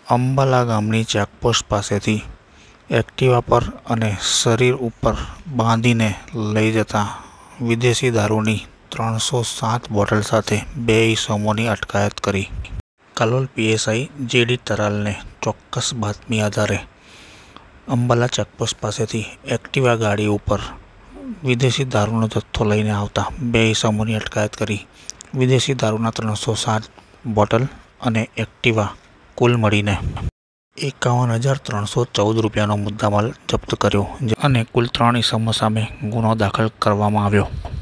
અંબાલા ગામની ચેકપોસ્ટ પાસેથી એક્ટિવા પર અને શરીર ઉપર બાંધીને લઈ જતા વિદેશી દારૂની 307 બોટલ સાથે 2 ઇસમોની અટકાયત કરી। કલોલ પીએસઆઈ જેડી તરાલને ચોક્કસ બાતમી આધારે અંબાલા ચેકપોસ્ટ પાસેથી એક્ટિવા ગાડી ઉપર વિદેશી દારૂનો જથ્થો લઈને આવતા 2 ઇસમોની અટકાયત કરી। વિદેશી દારૂના 307 બોટલ અને એક્ટિવા કુલ મળીને 51,314 રૂપિયાનો મુદ્દામાલ જપ્ત કર્યો અને કુલ 3 ઇસમો સામે ગુનો દાખલ કરવામાં આવ્યો।